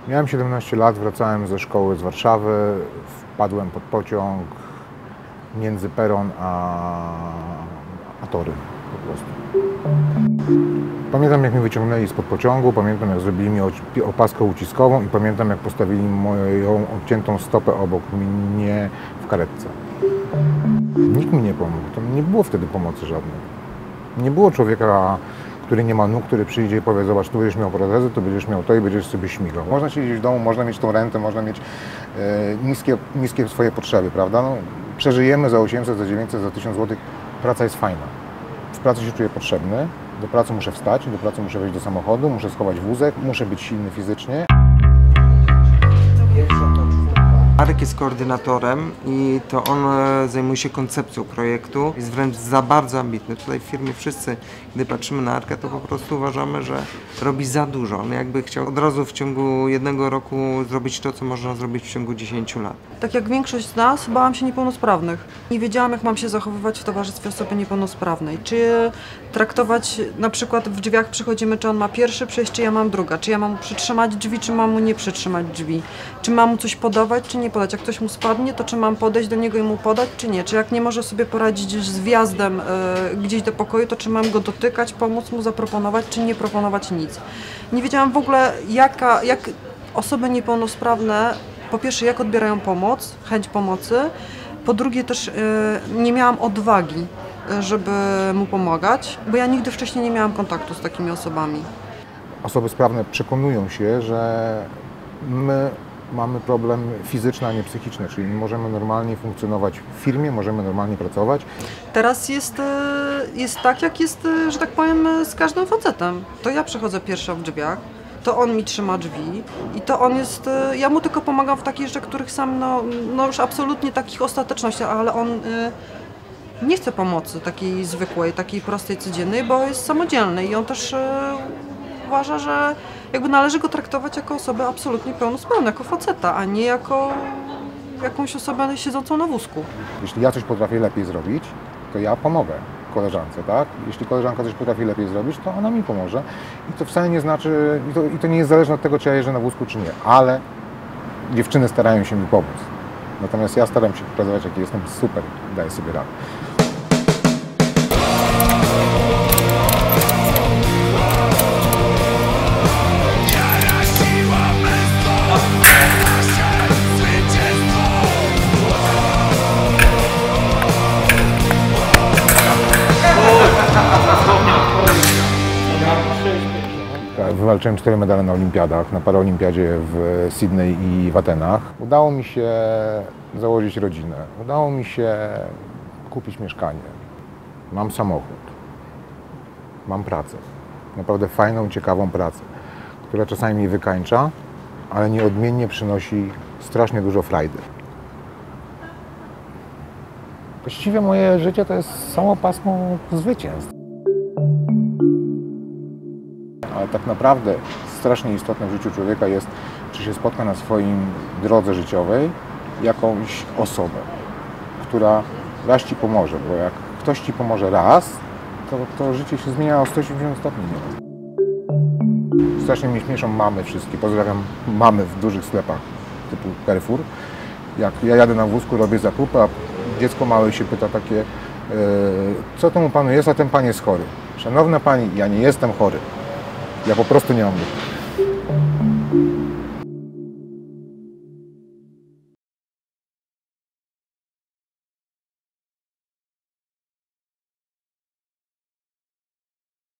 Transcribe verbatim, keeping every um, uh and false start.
Miałem siedemnaście lat, wracałem ze szkoły z Warszawy, wpadłem pod pociąg między peron a, a tory po prostu. Pamiętam, jak mnie wyciągnęli spod pociągu, pamiętam, jak zrobili mi opaskę uciskową i pamiętam, jak postawili moją obciętą stopę obok mnie w karetce. Nikt mi nie pomógł, to nie było wtedy pomocy żadnej. Nie było człowieka, który nie ma nóg, który przyjdzie i powie: zobacz, tu będziesz miał protezę, tu będziesz miał to i będziesz sobie śmigał. Można siedzieć w domu, można mieć tą rentę, można mieć e, niskie, niskie swoje potrzeby, prawda? No, przeżyjemy za osiemset, za dziewięćset, za tysiąc złotych. Praca jest fajna. W pracy się czuję potrzebny, do pracy muszę wstać, do pracy muszę wejść do samochodu, muszę schować wózek, muszę być silny fizycznie. Arek jest koordynatorem i to on zajmuje się koncepcją projektu. Jest wręcz za bardzo ambitny. Tutaj w firmie wszyscy, gdy patrzymy na Arka, to po prostu uważamy, że robi za dużo. On jakby chciał od razu w ciągu jednego roku zrobić to, co można zrobić w ciągu dziesięciu lat. Tak jak większość z nas, bałam się niepełnosprawnych. Nie wiedziałam, jak mam się zachowywać w towarzystwie osoby niepełnosprawnej. Czy traktować, na przykład w drzwiach przychodzimy, czy on ma pierwszy przejść, czy ja mam druga. Czy ja mam mu przytrzymać drzwi, czy mam mu nie przytrzymać drzwi. Czy mam mu coś podawać, czy nie podać. Jak ktoś mu spadnie, to czy mam podejść do niego i mu podać, czy nie. Czy jak nie może sobie poradzić z wjazdem y, gdzieś do pokoju, to czy mam go dotykać, pomóc mu, zaproponować, czy nie proponować nic. Nie wiedziałam w ogóle, jaka, jak osoby niepełnosprawne, po pierwsze, jak odbierają pomoc, chęć pomocy, po drugie też y, nie miałam odwagi, żeby mu pomagać, bo ja nigdy wcześniej nie miałam kontaktu z takimi osobami. Osoby sprawne przekonują się, że my mamy problem fizyczny, a nie psychiczny, czyli możemy normalnie funkcjonować w firmie, możemy normalnie pracować. Teraz jest, jest tak, jak jest, że tak powiem, z każdym facetem. To ja przechodzę pierwsza w drzwiach, to on mi trzyma drzwi i to on jest, ja mu tylko pomagam w takich rzeczach, których sam, no, no już absolutnie takich ostatecznościach, ale on y, nie chce pomocy takiej zwykłej, takiej prostej, codziennej, bo jest samodzielny i on też y, uważa, że jakby należy go traktować jako osobę absolutnie pełnosprawną, jako faceta, a nie jako jakąś osobę siedzącą na wózku. Jeśli ja coś potrafię lepiej zrobić, to ja pomogę koleżance, tak? Jeśli koleżanka coś potrafi lepiej zrobić, to ona mi pomoże. I to wcale nie znaczy, i to, i to nie jest zależne od tego, czy ja jeżdżę na wózku, czy nie, ale dziewczyny starają się mi pomóc. Natomiast ja staram się pokazywać, jaki jestem super, daję sobie radę. Wywalczyłem cztery medale na olimpiadach, na paraolimpiadzie w Sydney i w Atenach. Udało mi się założyć rodzinę, udało mi się kupić mieszkanie. Mam samochód, mam pracę, naprawdę fajną, ciekawą pracę, która czasami mnie wykańcza, ale nieodmiennie przynosi strasznie dużo frajdy. Właściwie moje życie to jest samo pasmo zwycięstw. Ale tak naprawdę strasznie istotne w życiu człowieka jest, czy się spotka na swoim drodze życiowej jakąś osobę, która raz Ci pomoże, bo jak ktoś Ci pomoże raz, to, to życie się zmienia o sto osiemdziesiąt stopni. Strasznie mnie śmieszą mamy wszystkie. Pozdrawiam mamy w dużych sklepach typu Carrefour. Jak ja jadę na wózku, robię zakupy, a dziecko małe się pyta takie, yy, co temu panu jest, a ten pan jest chory. Szanowna pani, ja nie jestem chory. Ja po prostu nie mam nóg.